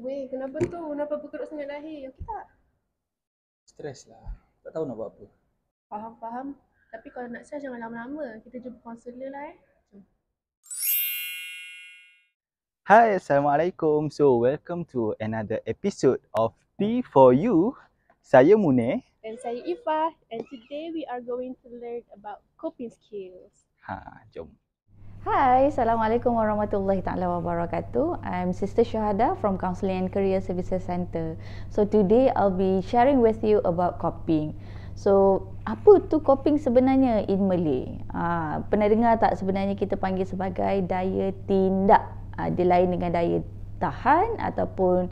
Weh, kenapa tu? Kenapa berkerut sangat dahi? Okey tak? Stres lah. Tak tahu nak buat apa. Faham. Tapi kalau nak stres jangan lama-lama. Kita jumpa konselor lah Jom. Hai, Assalamualaikum. So, welcome to another episode of Tea for You. Saya Munir. Dan saya Ifah, and today we are going to learn about coping skills. Jom. Hi, Assalamualaikum warahmatullahi taala wabarakatuh. I'm Sister Syahada from Counselling and Career Services Center. So today I'll be sharing with you about coping. So, apa tu coping sebenarnya in Malay? Pernah dengar tak sebenarnya kita panggil sebagai daya tindak? Dia lain dengan daya tahan ataupun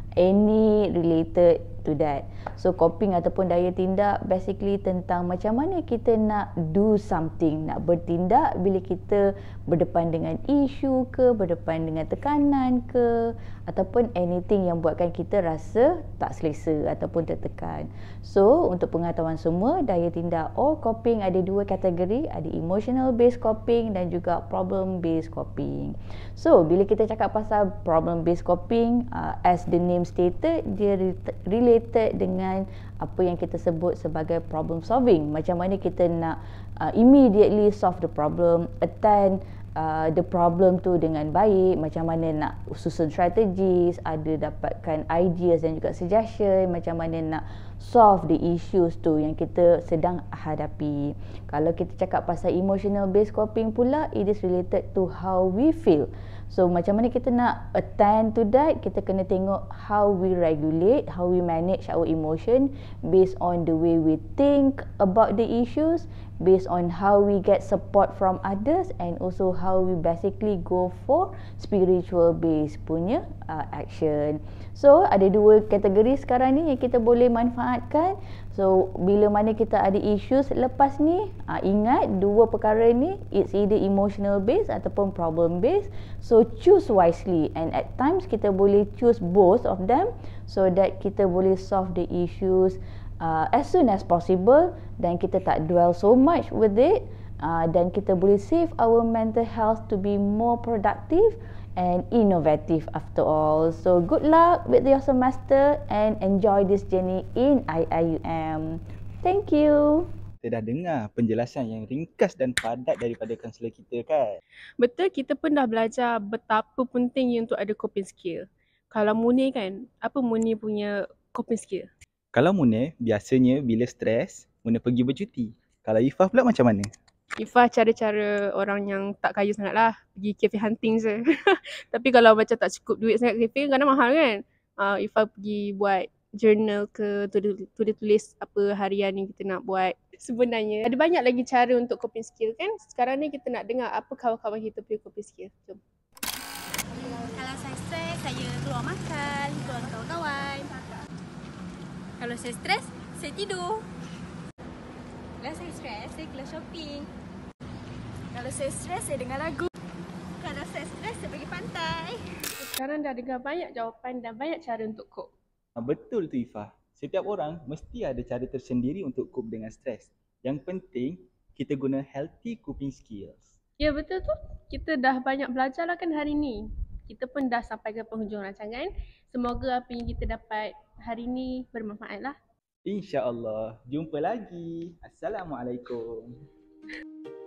any related to that. So coping ataupun daya tindak basically tentang macam mana kita nak do something, nak bertindak bila kita berdepan dengan isu ke, berdepan dengan tekanan ke, ataupun anything yang buatkan kita rasa tak selesa ataupun tertekan. So untuk pengetahuan semua, daya tindak or coping ada dua kategori, ada emotional based coping dan juga problem based coping. So bila kita cakap pasal problem based coping, as the name stated, dia related dengan apa yang kita sebut sebagai problem solving. Macam mana kita nak immediately solve the problem, attend the problem tu dengan baik, macam mana nak susun strategies, ada dapatkan ideas dan juga suggestion, macam mana nak solve the issues tu yang kita sedang hadapi. Kalau kita cakap pasal emotional based coping pula, it is related to how we feel. So macam mana kita nak attend to that, kita kena tengok how we regulate, how we manage our emotion based on the way we think about the issues, based on how we get support from others, and also how we basically go for spiritual based punya action. So ada dua kategori sekarang ni yang kita boleh manfaatkan. So bila mana kita ada issues lepas ni, ingat dua perkara ni, it's either emotional based ataupun problem based. So choose wisely, and at times kita boleh choose both of them so that kita boleh solve the issues as soon as possible, dan kita tak dwell so much with it, dan kita boleh save our mental health to be more productive and innovative after all. So good luck with your semester and enjoy this journey in IIUM. Thank you. Kita dah dengar penjelasan yang ringkas dan padat daripada kaunselor kita kan? Betul, kita pun dah belajar betapa pentingnya untuk ada coping skill. Kalau Munir kan, apa Munir punya coping skill? Kalau Munir, biasanya bila stres, Munir pergi bercuti. Kalau Ifah pula macam mana? Ifah cara-cara orang yang tak kaya sangat lah. Pergi cafe hunting je. Tapi kalau macam tak cukup duit sangat cafe, kadang mahal kan. Ifah pergi buat journal ke, tulis apa harian yang kita nak buat. Sebenarnya ada banyak lagi cara untuk coping skill kan. Sekarang ni kita nak dengar apa kawan-kawan kita punya coping skill. Jom. Kalau saya stres, saya keluar makan, keluar dengan kawan-kawan. Kalau saya stres, saya tidur. Kalau saya stres, saya keluar shopping. Kalau saya stres, saya dengar lagu. Kalau saya stres, saya pergi pantai. Sekarang dah dengar banyak jawapan dan banyak cara untuk cope. Betul tu Ifah. Setiap orang mesti ada cara tersendiri untuk cope dengan stres. Yang penting, kita guna healthy coping skills. Ya betul tu. Kita dah banyak belajar lah kan hari ni. Kita pun dah sampai ke penghujung rancangan. Semoga apa yang kita dapat hari ni bermanfaat lah. InsyaAllah. Jumpa lagi. Assalamualaikum.